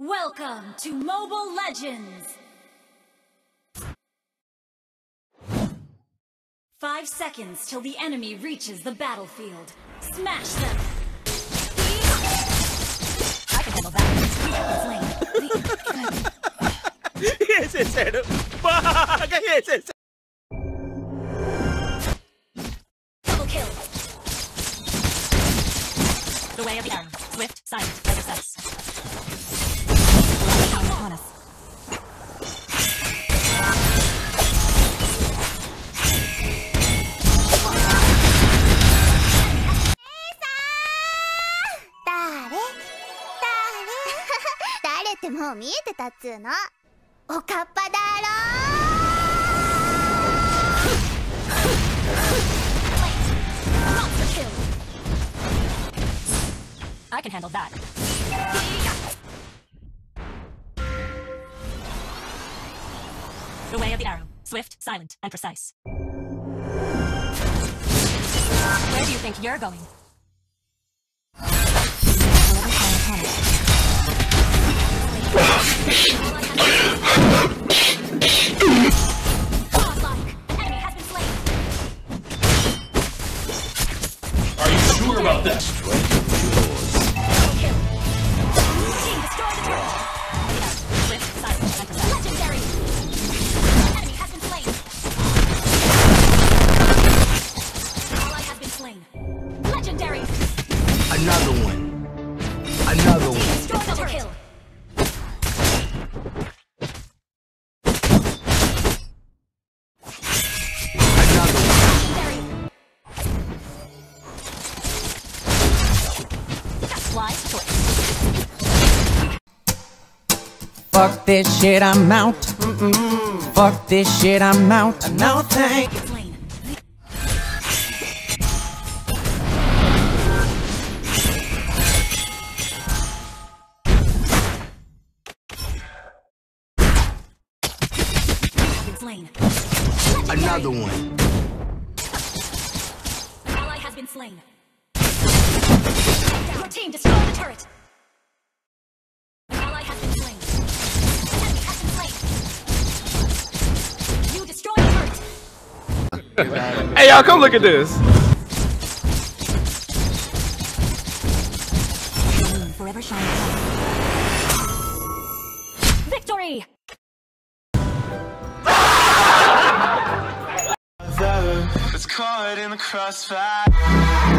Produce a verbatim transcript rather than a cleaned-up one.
Welcome to Mobile Legends! Five seconds till the enemy reaches the battlefield. Smash them! I can handle that. Yes, yes, sir. Baga, yes, yes. Double kill. The way of the arrow. Swift, silent, and precise. Upon us. 誰ってもう見えてたっつーの。おかっぱだろ I can handle that. The way of the arrow. Swift, silent, and precise. Where do you think you're going? Are you sure about that? Another one. Another one. Double kill. Another one. Wise choice. Fuck this shit, I'm out. Mm-mm. Fuck this shit, I'm out. No thanks. Another one. An ally has been slain. Your team destroyed the turret. An ally has been slain. An enemy has been slain. You destroyed the turret. Hey, y'all, come look at this. Forever shine. Victory! It's caught in the crossfire.